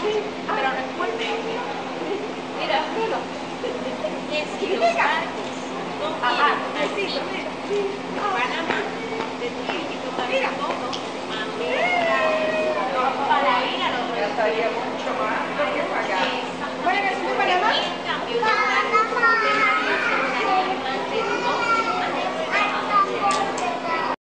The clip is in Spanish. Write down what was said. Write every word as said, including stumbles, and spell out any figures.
Pero recuerden, Mira, mira. es que los barcos no Ajá, vienen así. mira. Panamá, te tienen que tomar todo